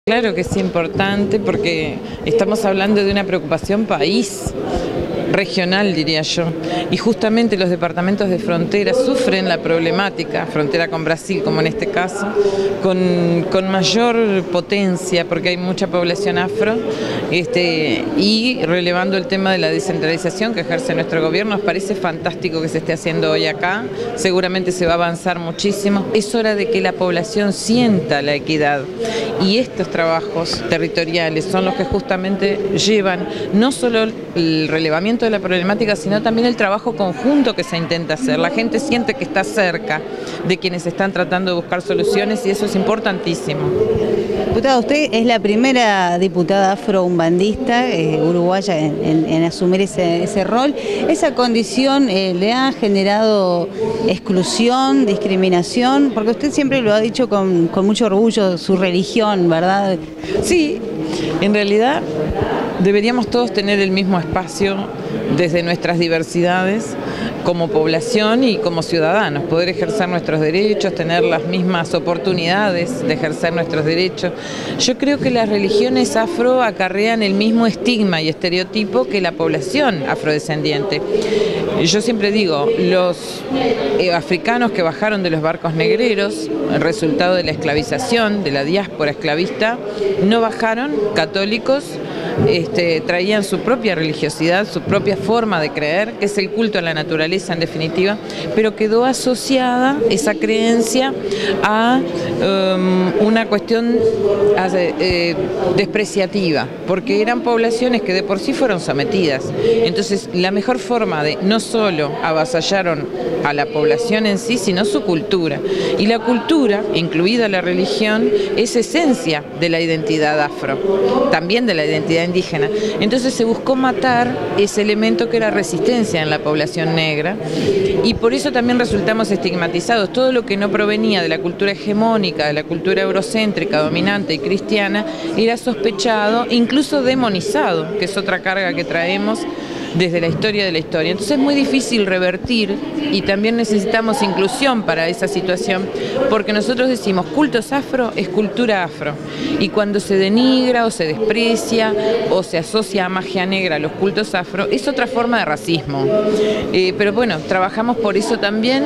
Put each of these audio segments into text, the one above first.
Claro que es importante porque estamos hablando de una preocupación país, regional diría yo, y justamente los departamentos de frontera sufren la problemática, frontera con Brasil como en este caso, con mayor potencia porque hay mucha población afro, y relevando el tema de la descentralización que ejerce nuestro gobierno, nos parece fantástico que se esté haciendo hoy acá, seguramente se va a avanzar muchísimo, es hora de que la población sienta la equidad y estos trabajos territoriales son los que justamente llevan no solo el relevamiento de la problemática, sino también el trabajo conjunto que se intenta hacer. La gente siente que está cerca de quienes están tratando de buscar soluciones y eso es importantísimo. Diputada, usted es la primera diputada afro-umbandista uruguaya en asumir ese rol. ¿Esa condición le ha generado exclusión, discriminación? Porque usted siempre lo ha dicho con mucho orgullo, su religión, ¿verdad? Sí, en realidad deberíamos todos tener el mismo espacio desde nuestras diversidades como población y como ciudadanos, poder ejercer nuestros derechos, tener las mismas oportunidades de ejercer nuestros derechos. Yo creo que las religiones afro acarrean el mismo estigma y estereotipo que la población afrodescendiente. Yo siempre digo, los africanos que bajaron de los barcos negreros, el resultado de la esclavización, de la diáspora esclavista, no bajaron católicos, traían su propia religiosidad, su propia forma de creer, que es el culto a la naturaleza en definitiva, pero quedó asociada esa creencia a una cuestión despreciativa, porque eran poblaciones que de por sí fueron sometidas. Entonces la mejor forma de no solo avasallaron a la población en sí, sino su cultura. Y la cultura, incluida la religión, es esencia de la identidad afro, también de la identidad indígena. Entonces se buscó matar ese elemento que era resistencia en la población negra y por eso también resultamos estigmatizados. Todo lo que no provenía de la cultura hegemónica, de la cultura eurocéntrica, dominante y cristiana, era sospechado, incluso demonizado, que es otra carga que traemos desde la historia de la historia. Entonces es muy difícil revertir y también necesitamos inclusión para esa situación, porque nosotros decimos cultos afro es cultura afro, y cuando se denigra o se desprecia o se asocia a magia negra a los cultos afro, es otra forma de racismo. Pero bueno, trabajamos por eso también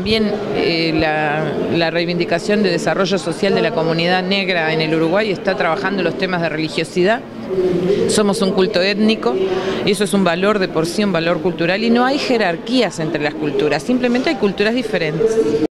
la reivindicación de desarrollo social de la comunidad negra en el Uruguay está trabajando los temas de religiosidad. Somos un culto étnico, eso es un valor de por sí, un valor cultural, y no hay jerarquías entre las culturas, simplemente hay culturas diferentes.